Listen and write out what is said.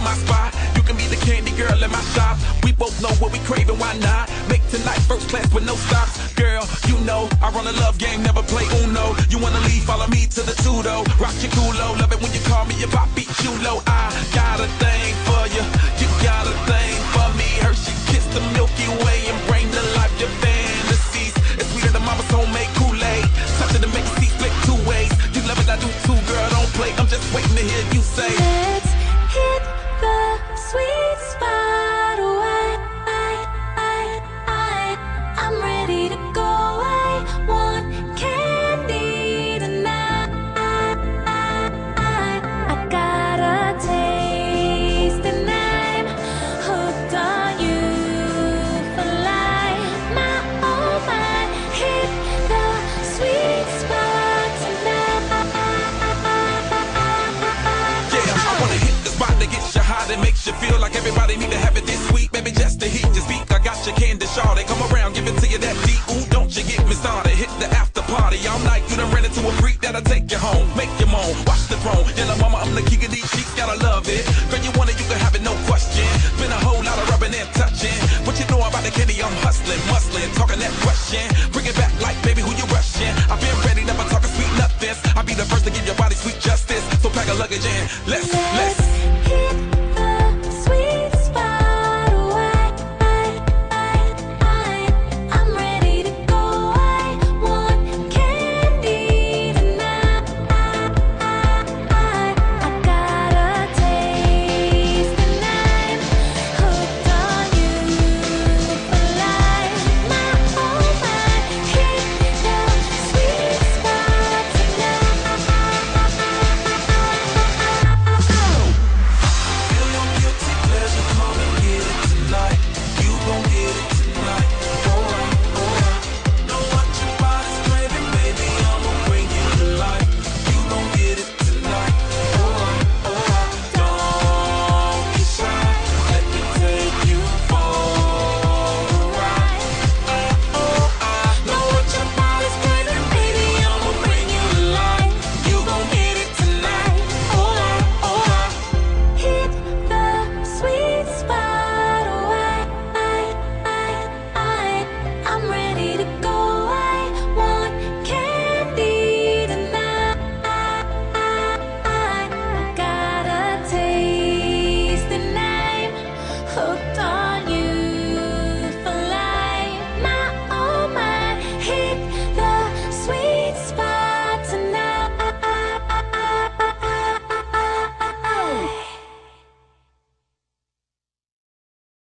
my spot. You can be the candy girl in my shop. We both know what we crave and why not. Make tonight first class with no stops. Girl, you know I run a love game, never play Uno. You wanna leave, follow me to the Tudo. Rock your culo, love it when you call me your papi chulo. I got a thing for you, you got a thing for me. Hershey kiss the Milky Way and bring to life your fantasies. It's sweeter than mama's homemade Kool-Aid. Touch it to make the split two ways. You love it, I do too, girl, don't play. I'm just waiting to hear you say, let's hit the sweet spot away. I'm ready to go. I want candy tonight. I got a taste and I'm hooked on you for life. My oh my, hit the sweet spot tonight. yeah, I wanna hit the spot that gets you hot and makes you feel like everybody need to have it this sweet. Baby, just to heat your speak, I got your candy shawty. Come around, give it to you that deep. Ooh, don't you get me started. Hit the after party all night. You done ran into a freak that'll take you home, make you moan, watch the throne. Yellow mama, I'm the king of these sheets, gotta love it. Girl, you want it, you can have it, no question. Been a whole lot of rubbing and touching. What you know about the candy? I'm hustling, muscling, talking that question. Bring it back like, baby, who you rushing? I've been ready, never talking sweet nothings. I'll be the first to give your body sweet justice. So pack a luggage in, let's Hit